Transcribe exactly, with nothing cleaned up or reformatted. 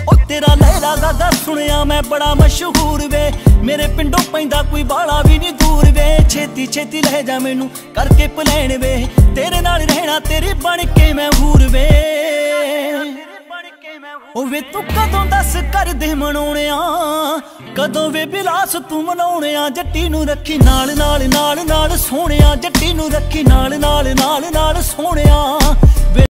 ओ तेरा लैला गागा सुनिया मैं बड़ा मशहूर वे, मेरे पिंडों पैंदा कोई बाला भी नहीं दूर वे। छेती छेती लह जा मैनू करके प्लैन वे, तेरे नाल रहना तेरी बन के मैं हूर वे। ओ वे तू कदों दस कर दे मनाउणे आ, कदों वे बिलास तू मनाउणे आ। जट्टी नू रखी नाल नाल नाल नाल सोहणिया, जट्टी नू रखी नाल नाल नाल नाल सोहणिया।